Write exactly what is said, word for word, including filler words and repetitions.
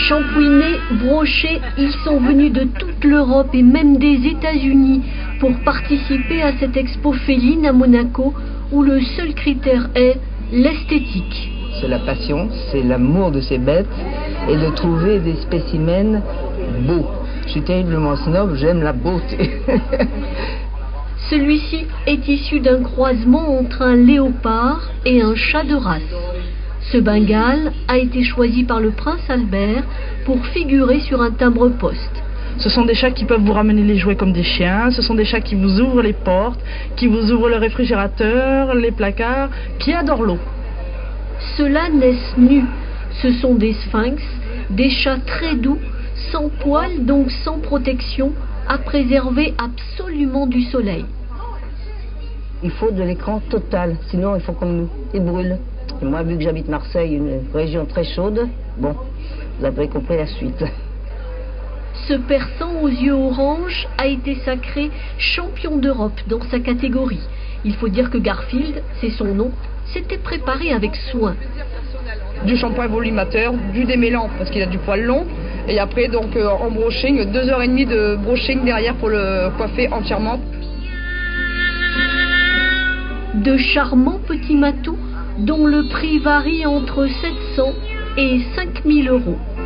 Shampouinés, brochés, ils sont venus de toute l'Europe et même des États-Unis pour participer à cette expo féline à Monaco où le seul critère est l'esthétique. C'est la passion, c'est l'amour de ces bêtes et de trouver des spécimens beaux. Je suis terriblement snob, j'aime la beauté. Celui-ci est issu d'un croisement entre un léopard et un chat de race. Ce Bengale a été choisi par le prince Albert pour figurer sur un timbre-poste. Ce sont des chats qui peuvent vous ramener les jouets comme des chiens, ce sont des chats qui vous ouvrent les portes, qui vous ouvrent le réfrigérateur, les placards, qui adorent l'eau. Ceux-là naissent nus. Ce sont des sphinx, des chats très doux, sans poils donc sans protection, à préserver absolument du soleil. Il faut de l'écran total, sinon ils font comme nous, ils brûlent. Et moi, vu que j'habite Marseille, une région très chaude, bon, vous avez compris la suite. Ce persan aux yeux orange a été sacré champion d'Europe dans sa catégorie. Il faut dire que Garfield, c'est son nom, s'était préparé avec soin. Du shampoing volumateur, du démêlant parce qu'il a du poil long, et après donc euh, en brushing, deux heures et demie de brushing derrière pour le coiffer entièrement. De charmants petits matous dont le prix varie entre sept cents et cinq mille euros.